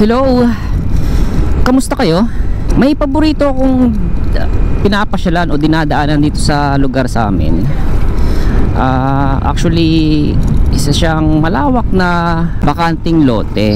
Hello, kamusta kayo? May paborito akong pinapasyalan o dinadaanan dito sa lugar sa amin. Actually, isa siyang malawak na bakanting lote.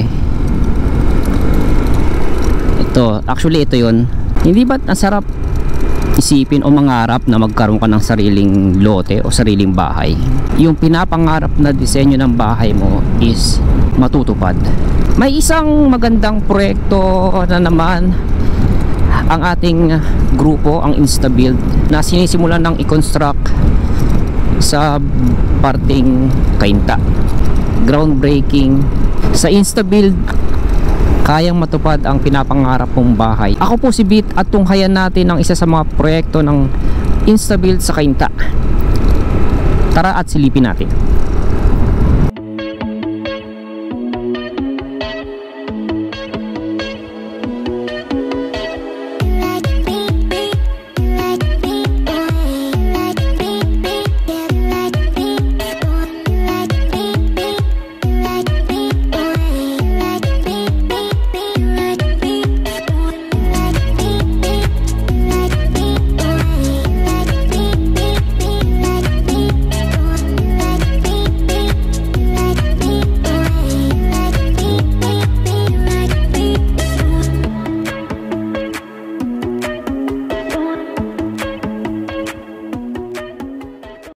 Ito yun. Hindi ba't ang sarap isipin o mangarap na magkaroon ka ng sariling lote o sariling bahay? Yung pinapangarap na disenyo ng bahay mo is matutupad. May isang magandang proyekto na naman ang ating grupo, ang InstaBuild, na sinisimulan ng i-construct sa parting Cainta. Groundbreaking sa InstaBuild, kayang matupad ang pinapangarap mong bahay. Ako po si Bit at tunghayan natin ang isa sa mga proyekto ng InstaBuild sa Cainta. Tara at silipin natin.